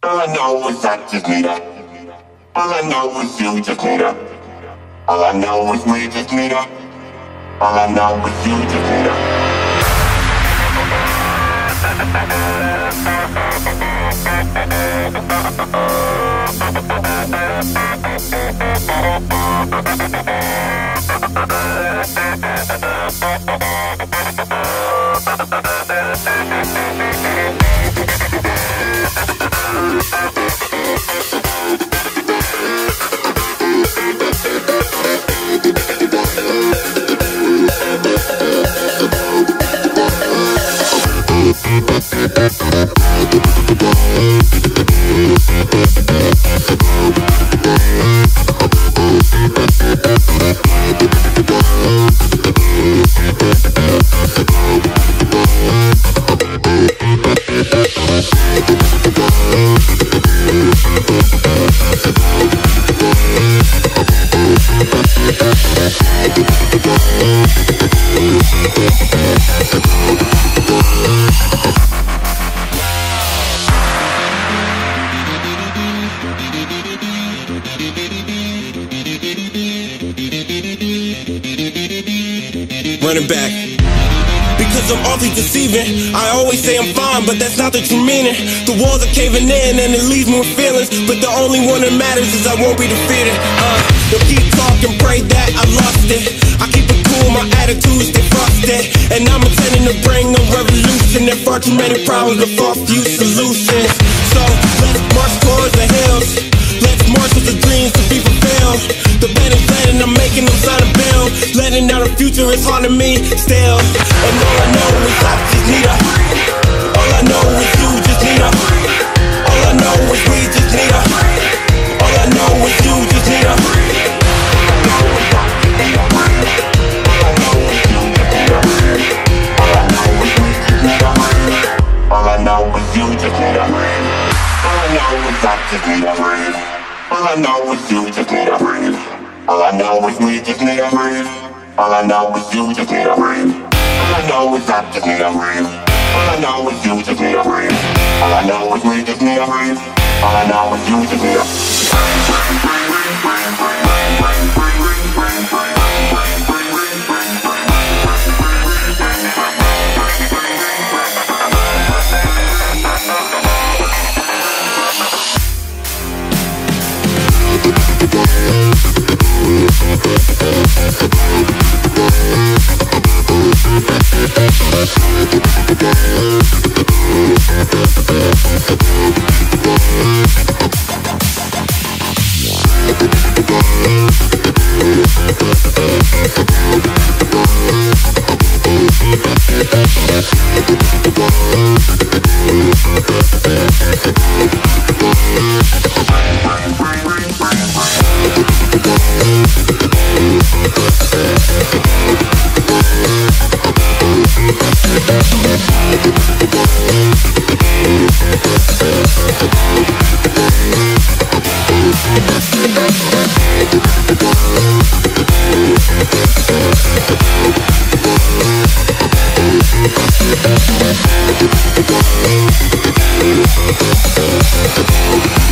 All I know is I just need her. All I know is you just need her. All I know is we just need her. All I know is you just need her. Running back. Because I'm awfully deceiving. I always say I'm fine, but that's not the true meaning. The walls are caving in and it leaves me with feelings, but the only one that matters is I won't be defeated. They'll keep talking, pray that I lost it. I keep it cool, my attitude stay frosted, and I'm intending to bring a revolution. There far too many problems, but far few solutions. So let's march towards the hills. Let's march with the dreams to be fulfilled. The bed is letting, I'm making them sign a bill. Letting out the future is hard to me still. And all I know is I just need her. All I know is you just need her. All I know is we just need her. All I know is you just need her. All I know is you just need her. All I know is I just need her. All I know is you just need a breathe. All I know is we just need a breathe. All I know is you just need a breathe. All I know is I just need a breathe. All I know is you just need a breathe. All I know is we just need a breathe. All I know is you just need a breathe.